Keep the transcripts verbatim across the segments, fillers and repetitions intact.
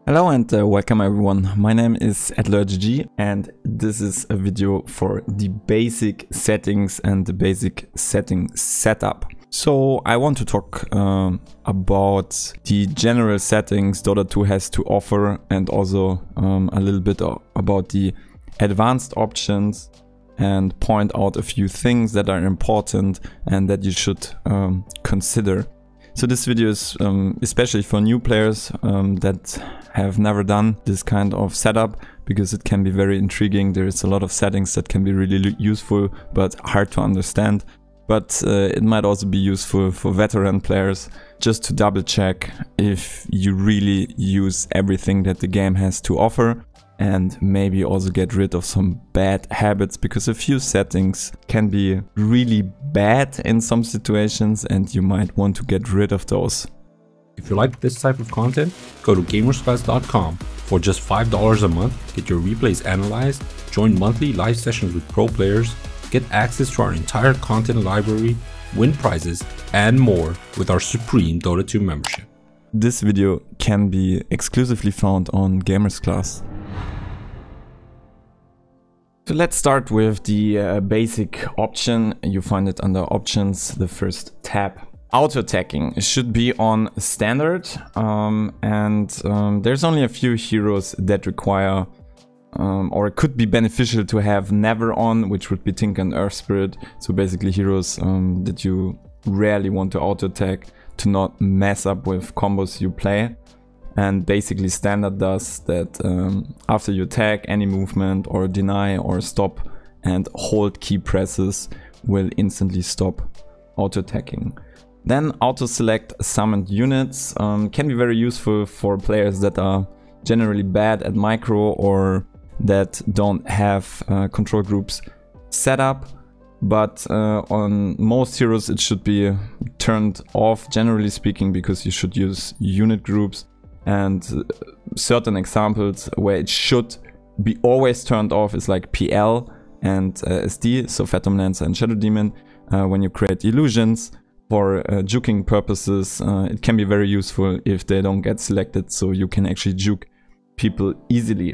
Hello and uh, welcome everyone. My name is AdlerGG and this is a video for the basic settings and the basic setting setup. So I want to talk uh, about the general settings Dota two has to offer and also um, a little bit about the advanced options and point out a few things that are important and that you should um, consider. So this video is um, especially for new players um, that have never done this kind of setup, because it can be very intriguing. There is a lot of settings that can be really useful but hard to understand. But uh, it might also be useful for veteran players just to double check if you really use everything that the game has to offer, and maybe also get rid of some bad habits, because a few settings can be really bad in some situations and you might want to get rid of those. If you like this type of content, go to gamersclass dot com. For just five dollars a month, get your replays analyzed, join monthly live sessions with pro players, get access to our entire content library, win prizes, and more with our supreme Dota two membership. This video can be exclusively found on Gamersclass. So let's start with the uh, basic option. You find it under options, the first tab. Auto attacking should be on standard, um, and um, there's only a few heroes that require um, or it could be beneficial to have never on, which would be Tinker and Earth Spirit. So basically heroes um, that you rarely want to auto attack to not mess up with combos you play. And basically standard does that um, after you attack, any movement or deny or stop and hold key presses will instantly stop auto attacking. Then auto select summoned units um, can be very useful for players that are generally bad at micro or that don't have uh, control groups set up. But uh, on most heroes it should be turned off, generally speaking, because you should use unit groups. And certain examples where it should be always turned off is like P L and uh, S D, so Phantom Lancer and Shadow Demon. Uh, when you create illusions for uh, juking purposes, uh, it can be very useful if they don't get selected, so you can actually juke people easily.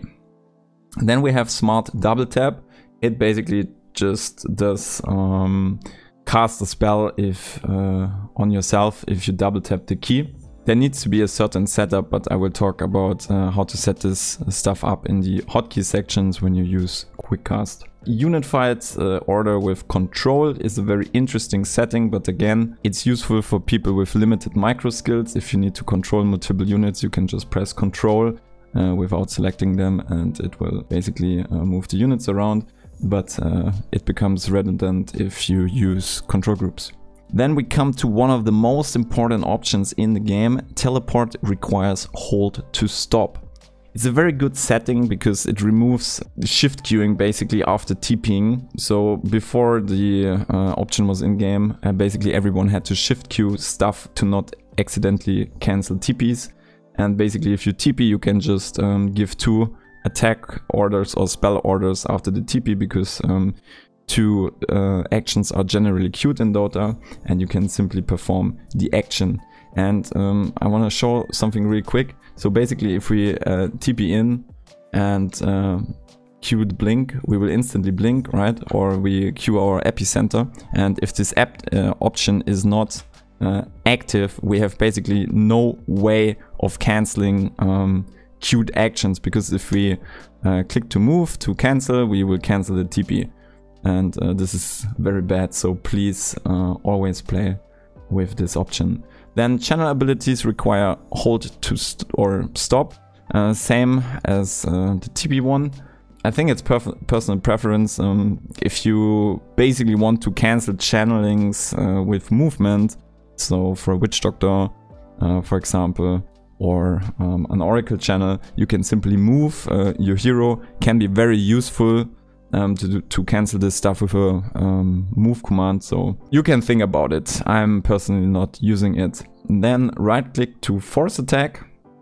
And then we have smart double tap. It basically just does um, cast a spell if uh, on yourself if you double tap the key. There needs to be a certain setup, but I will talk about uh, how to set this stuff up in the hotkey sections when you use quick cast. Unified uh, order with control is a very interesting setting, but again, it's useful for people with limited micro skills. If you need to control multiple units, you can just press control uh, without selecting them and it will basically uh, move the units around, but uh, it becomes redundant if you use control groups. Then we come to one of the most important options in the game. Teleport requires hold to stop. It's a very good setting because it removes shift queuing basically after TPing. So before the uh, option was in game, uh, basically everyone had to shift queue stuff to not accidentally cancel T Ps. And basically if you T P, you can just um, give two attack orders or spell orders after the T P, because um, two uh, actions are generally queued in Dota and you can simply perform the action. And um, I want to show something really quick. So basically if we uh, T P in and uh, queue the blink, we will instantly blink, right? Or we queue our epicenter, and if this app uh, option is not uh, active, we have basically no way of cancelling um, queued actions, because if we uh, click to move to cancel, we will cancel the T P. And uh, this is very bad, so please uh, always play with this option. Then channel abilities require hold to st or stop, uh, same as uh, the T P one. I think it's personal preference. Um, if you basically want to cancel channelings uh, with movement, so for a Witch Doctor, uh, for example, or um, an Oracle channel, you can simply move. Uh, your hero can be very useful Um, to, to cancel this stuff with a um, move command, so you can think about it. I'm personally not using it. And then right click to force attack.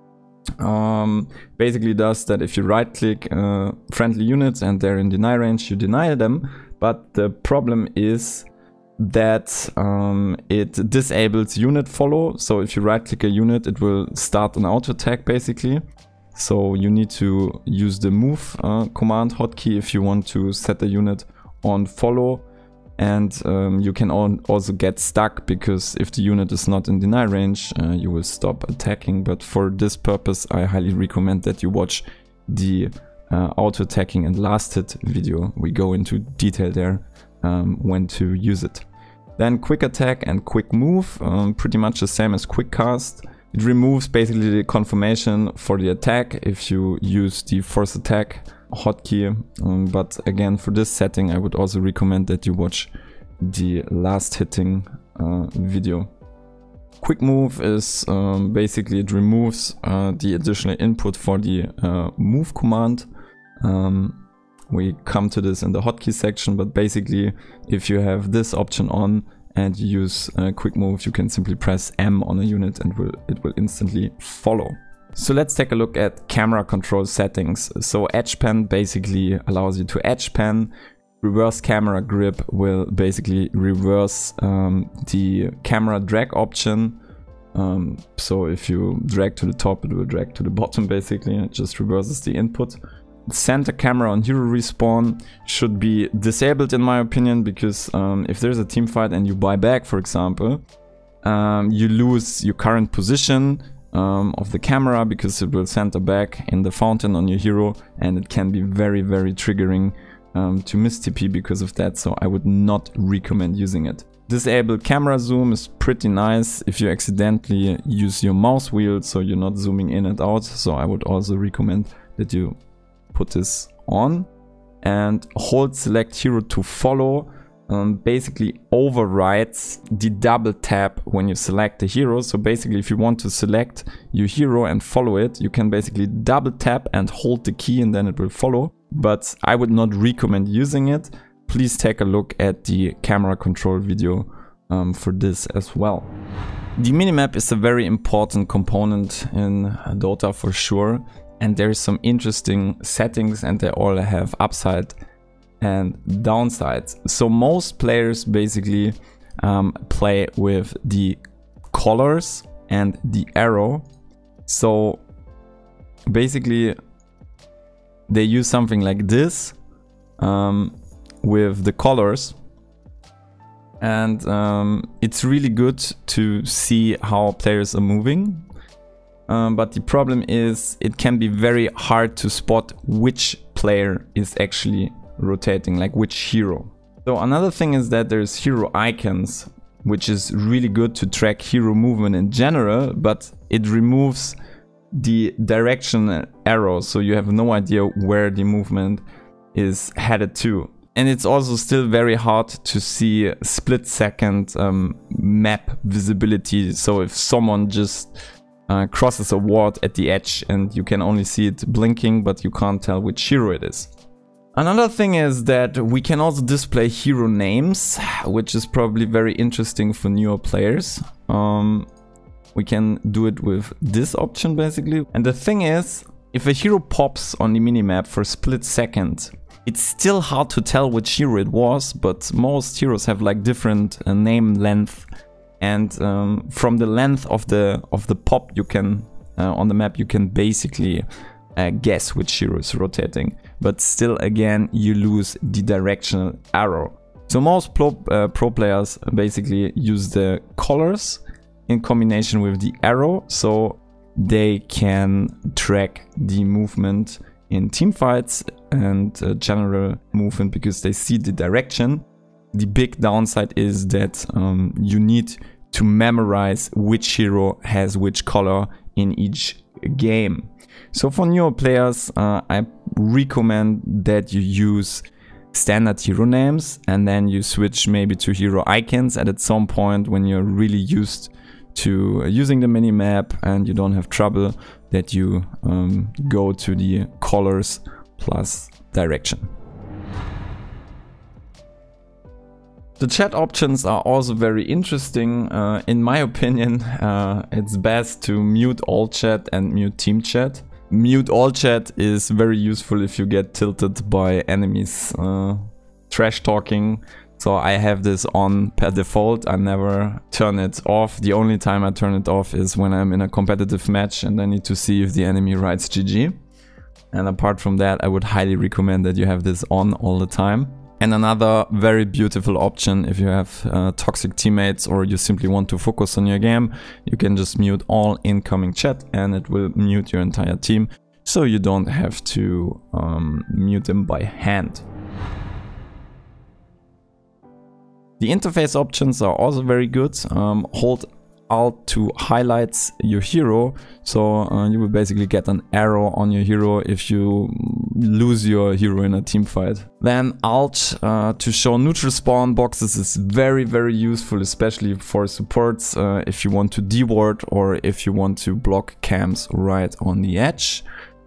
Um, basically does that if you right click uh, friendly units and they're in deny range, you deny them. But the problem is that um, it disables unit follow. So if you right click a unit, it will start an auto attack basically. So you need to use the move uh, command hotkey if you want to set the unit on follow. And um, you can also get stuck, because if the unit is not in deny range, uh, you will stop attacking. But for this purpose, I highly recommend that you watch the uh, auto attacking and last hit video. We go into detail there um, when to use it. Then quick attack and quick move, um, pretty much the same as quick cast. It removes basically the confirmation for the attack if you use the force attack hotkey, um, but again, for this setting I would also recommend that you watch the last hitting uh, video. Quick move is um, basically it removes uh, the additional input for the uh, move command. Um, we come to this in the hotkey section, but basically if you have this option on and you use uh, quick move, you can simply press M on a unit and will, it will instantly follow. So let's take a look at camera control settings. So edge pan basically allows you to edge pan. Reverse camera grip will basically reverse um, the camera drag option. Um, so if you drag to the top, it will drag to the bottom basically. It just reverses the input. Center camera on hero respawn should be disabled in my opinion, because um, if there's a team fight and you buy back, for example, um, you lose your current position Um, of the camera, because it will center back in the fountain on your hero, and it can be very very triggering um, to miss T P because of that, so I would not recommend using it. Disable camera zoom is pretty nice if you accidentally use your mouse wheel, so you're not zooming in and out, so I would also recommend that you put this on. And hold select hero to follow Um, basically overrides the double tap when you select the hero. So basically if you want to select your hero and follow it, you can basically double tap and hold the key and then it will follow. But I would not recommend using it. Please take a look at the camera control video um, for this as well. The minimap is a very important component in Dota for sure, and there's some interesting settings and they all have upside and downsides. So most players basically um, play with the colors and the arrow. So basically they use something like this um, with the colors, and um, it's really good to see how players are moving. Um, but the problem is it can be very hard to spot which player is actually rotating, like which hero. So another thing is that there's hero icons, which is really good to track hero movement in general, but it removes the direction arrow, so you have no idea where the movement is headed to. And it's also still very hard to see split second um, map visibility. So if someone just uh, crosses a ward at the edge and you can only see it blinking, but you can't tell which hero it is. Another thing is that we can also display hero names, which is probably very interesting for newer players. Um, we can do it with this option basically. And the thing is, if a hero pops on the minimap for a split second, it's still hard to tell which hero it was, but most heroes have like different uh, name length. And um, from the length of the of the pop you can uh, on the map, you can basically Uh, guess which hero is rotating, but still again you lose the directional arrow. So most pro, uh, pro players basically use the colors in combination with the arrow, so they can track the movement in team fights and uh, general movement because they see the direction. The big downside is that um, you need to memorize which hero has which color in each game. So for newer players, uh, I recommend that you use standard hero names and then you switch maybe to hero icons, and at some point when you're really used to using the minimap and you don't have trouble, that you um, go to the colors plus direction. The chat options are also very interesting. Uh, in my opinion, uh, it's best to mute all chat and mute team chat. Mute all chat is very useful if you get tilted by enemies uh, trash talking. So I have this on per default. I never turn it off. The only time I turn it off is when I'm in a competitive match and I need to see if the enemy writes G G. And apart from that, I would highly recommend that you have this on all the time. And another very beautiful option, if you have uh, toxic teammates or you simply want to focus on your game, you can just mute all incoming chat and it will mute your entire team. So you don't have to um, mute them by hand. The interface options are also very good. Um, hold Alt to highlight your hero, so uh, you will basically get an arrow on your hero if you lose your hero in a team fight. Then Alt uh, to show neutral spawn boxes is very very useful, especially for supports, uh, if you want to deward or if you want to block camps right on the edge.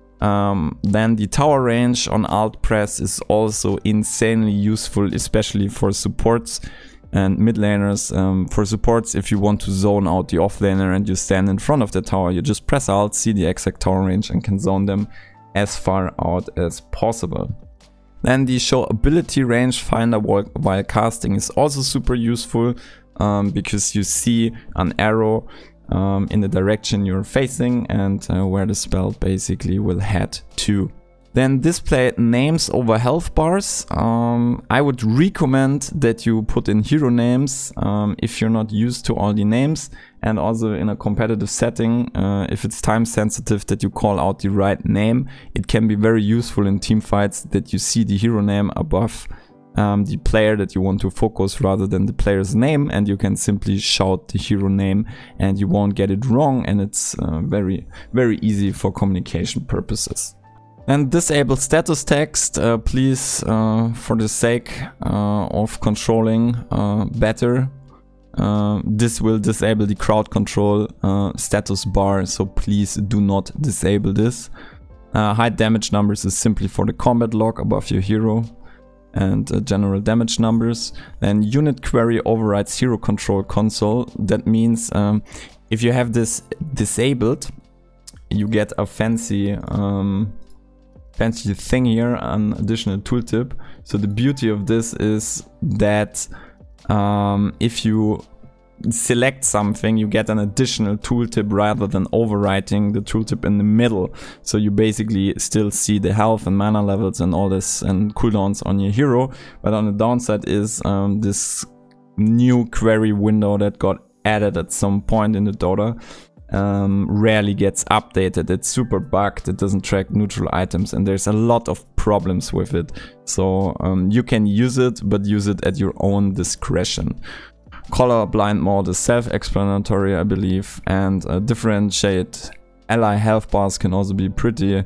Um, then the tower range on Alt press is also insanely useful, especially for supports and mid laners. Um, for supports, if you want to zone out the off laner and you stand in front of the tower, you just press Alt, see the exact tower range and can zone them as far out as possible. Then the show ability range finder while, while casting is also super useful, um, because you see an arrow um, in the direction you're facing and uh, where the spell basically will head to. Then display names over health bars. Um, I would recommend that you put in hero names um, if you're not used to all the names, and also in a competitive setting, uh, if it's time sensitive, that you call out the right name. It can be very useful in team fights that you see the hero name above um, the player that you want to focus rather than the player's name, and you can simply shout the hero name and you won't get it wrong, and it's uh, very, very easy for communication purposes. And disable status text, uh, please, uh, for the sake uh, of controlling uh, better. Uh, this will disable the crowd control uh, status bar, so please do not disable this. Uh, hide damage numbers is simply for the combat log above your hero and uh, general damage numbers. Then unit query overrides hero control console. That means um, if you have this disabled, you get a fancy um, fancy thing here, an additional tooltip. So the beauty of this is that um, if you select something, you get an additional tooltip rather than overwriting the tooltip in the middle. So you basically still see the health and mana levels and all this and cooldowns on your hero. But on the downside is um, this new query window that got added at some point in the Dota. Um, rarely gets updated. It's super bugged, it doesn't track neutral items, and there's a lot of problems with it. So um, you can use it, but use it at your own discretion. Color blind mode is self-explanatory, I believe, and uh, differentiate ally health bars can also be pretty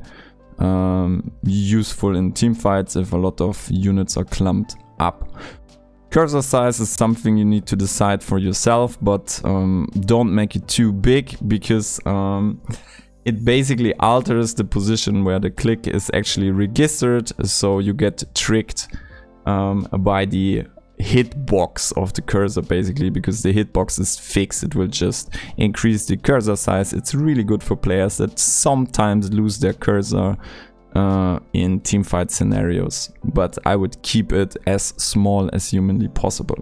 um, useful in team fights if a lot of units are clumped up. Cursor size is something you need to decide for yourself, but um, don't make it too big, because um, it basically alters the position where the click is actually registered, so you get tricked um, by the hitbox of the cursor, basically, because the hitbox is fixed. It will just increase the cursor size. It's really good for players that sometimes lose their cursor Uh, in teamfight scenarios, but I would keep it as small as humanly possible.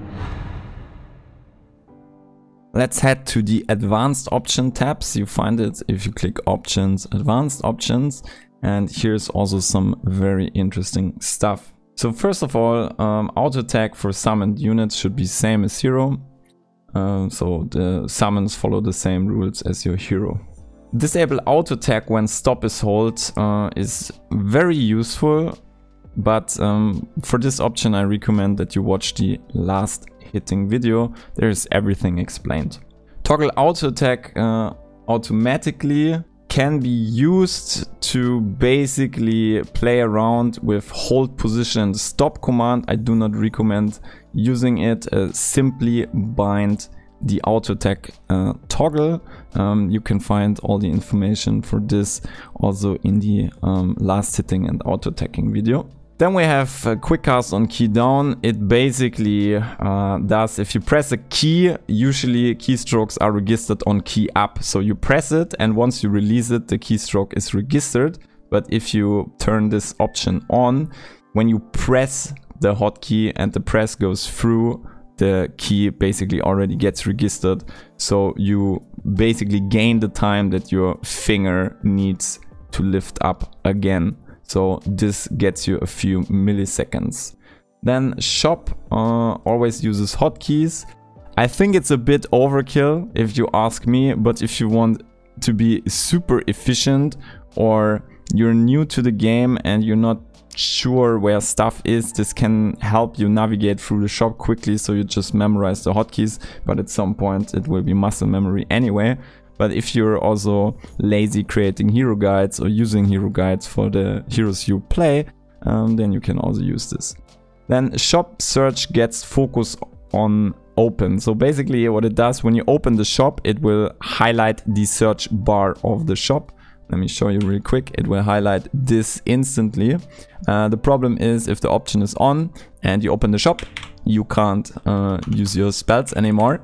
Let's head to the advanced option tabs. You find it if you click options, advanced options, and here's also some very interesting stuff. So first of all, um, auto attack for summoned units should be same as hero. Uh, so the summons follow the same rules as your hero. Disable auto attack when stop is hold uh, is very useful, but um, for this option I recommend that you watch the last hitting video. There is everything explained. Toggle auto attack uh, automatically can be used to basically play around with hold position and stop command. I do not recommend using it. Uh, simply bind the auto attack uh, toggle. Um, you can find all the information for this also in the um, last hitting and auto attacking video. Then we have a quick cast on key down. It basically uh, does, if you press a key, usually keystrokes are registered on key up. So you press it, and once you release it, the keystroke is registered. But if you turn this option on, when you press the hotkey and the press goes through, the key basically already gets registered. So you basically gain the time that your finger needs to lift up again. So this gets you a few milliseconds. Then shop uh, always uses hotkeys. I think it's a bit overkill if you ask me, but if you want to be super efficient or you're new to the game and you're not sure where stuff is, this can help you navigate through the shop quickly, so you just memorize the hotkeys, but at some point it will be muscle memory anyway. But if you're also lazy creating hero guides or using hero guides for the heroes you play, um, then you can also use this. Then shop search gets focus on open. So basically what it does, when you open the shop, it will highlight the search bar of the shop. Let me show you real quick. It will highlight this instantly. Uh, the problem is if the option is on and you open the shop, you can't uh, use your spells anymore.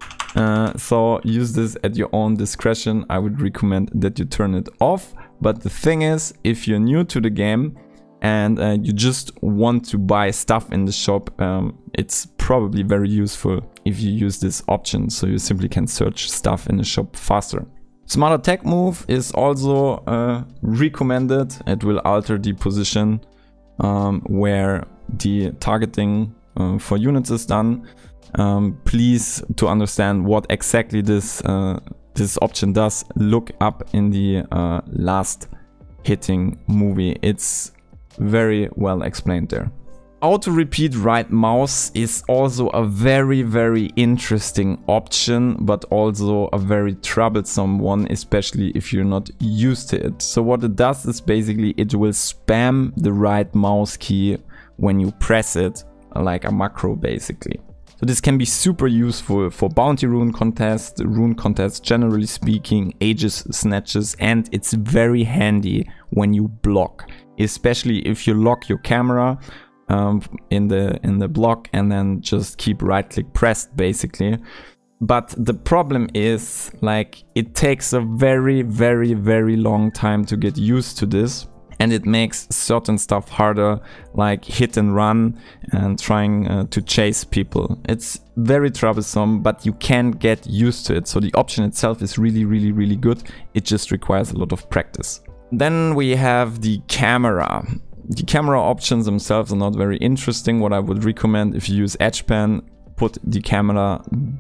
Uh, so use this at your own discretion. I would recommend that you turn it off. But the thing is, if you're new to the game and uh, you just want to buy stuff in the shop, um, it's probably very useful if you use this option, so you simply can search stuff in the shop faster. Smart attack move is also uh, recommended. It will alter the position um, where the targeting uh, for units is done. Um, please, to understand what exactly this uh, this option does, look up in the uh, last hitting movie. It's very well explained there. Auto repeat right mouse is also a very very interesting option, but also a very troublesome one, especially if you're not used to it. So what it does is basically it will spam the right mouse key when you press it, like a macro basically. So this can be super useful for bounty rune contests, rune contests generally speaking, Aegis snatches, and it's very handy when you block, especially if you lock your camera um, in the in the block and then just keep right click pressed basically. But the problem is, like, it takes a very very very long time to get used to this. And it makes certain stuff harder, like hit and run and trying uh, to chase people. It's very troublesome, but you can get used to it. So the option itself is really, really, really good. It just requires a lot of practice. Then we have the camera. The camera options themselves are not very interesting. What I would recommend, if you use Edge Pen, put the camera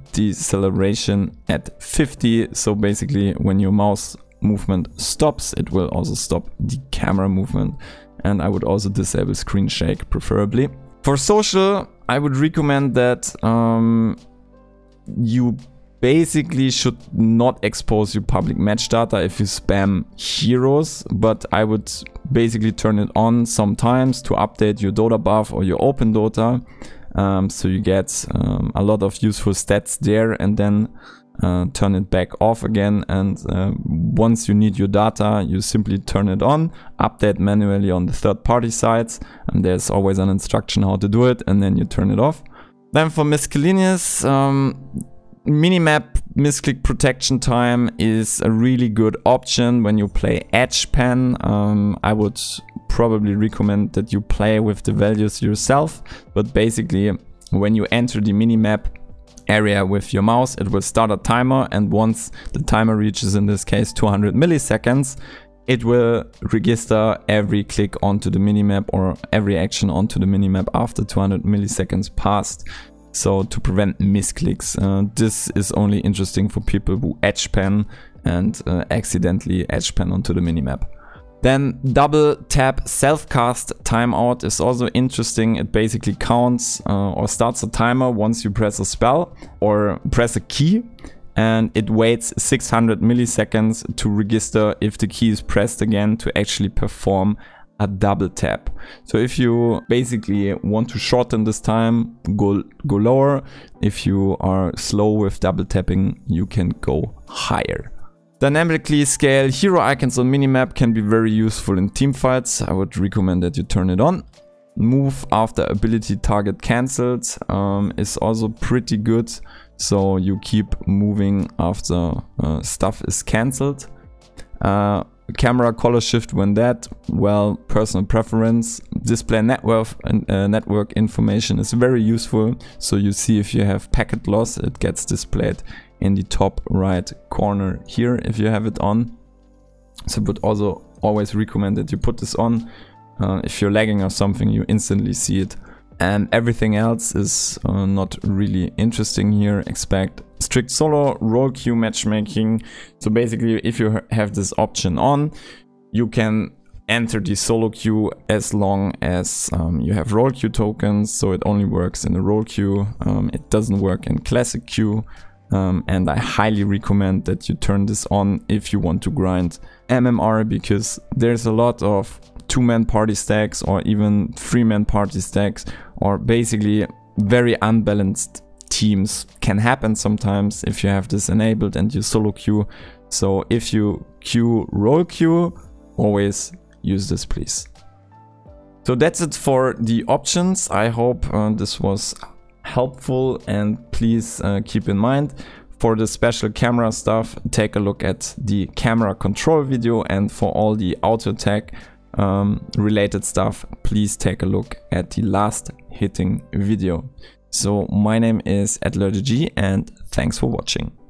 deceleration at fifty. So basically when your mouse movement stops, it will also stop the camera movement. And I would also disable screen shake preferably. For social, I would recommend that um, you basically should not expose your public match data if you spam heroes, but I would basically turn it on sometimes to update your Dota buff or your open Dota, um, so you get um, a lot of useful stats there, and then Uh, turn it back off again. And uh, once you need your data, you simply turn it on, update manually on the third party sites, and there's always an instruction how to do it, and then you turn it off. Then for miscellaneous, um, minimap misclick protection time is a really good option when you play Edge Pen. um, I would probably recommend that you play with the values yourself, but basically when you enter the minimap area with your mouse, it will start a timer, and once the timer reaches, in this case, two hundred milliseconds, it will register every click onto the minimap or every action onto the minimap after two hundred milliseconds passed. So to prevent misclicks, uh, this is only interesting for people who edge pen and uh, accidentally edge pen onto the minimap. Then double tap self-cast timeout is also interesting. It basically counts uh, or starts a timer once you press a spell or press a key, and it waits six hundred milliseconds to register if the key is pressed again to actually perform a double tap. So if you basically want to shorten this time, go, go lower. If you are slow with double tapping, you can go higher. Dynamically scale hero icons on minimap can be very useful in teamfights. I would recommend that you turn it on. Move after ability target cancelled um, is also pretty good. So you keep moving after uh, stuff is cancelled. Uh, camera color shift when that, well, personal preference. display network and uh, network information is very useful. So you see if you have packet loss, it gets displayed in the top right corner here if you have it on. So I would also always recommend that you put this on. Uh, if you're lagging or something, you instantly see it. And everything else is uh, not really interesting here. Expect strict solo, role queue matchmaking. So basically, if you ha have this option on, you can enter the solo queue as long as um, you have role queue tokens. So it only works in the role queue. Um, it doesn't work in classic queue. Um, and I highly recommend that you turn this on if you want to grind M M R, because there's a lot of two-man party stacks or even three-man party stacks, or basically very unbalanced teams can happen sometimes if you have this enabled and you solo queue. So if you queue role queue, always use this, please. So that's it for the options. I hope uh, this was helpful, and please uh, keep in mind, for the special camera stuff, take a look at the camera control video, and for all the auto attack um, related stuff, please take a look at the last hitting video. So my name is Adlerg, and thanks for watching.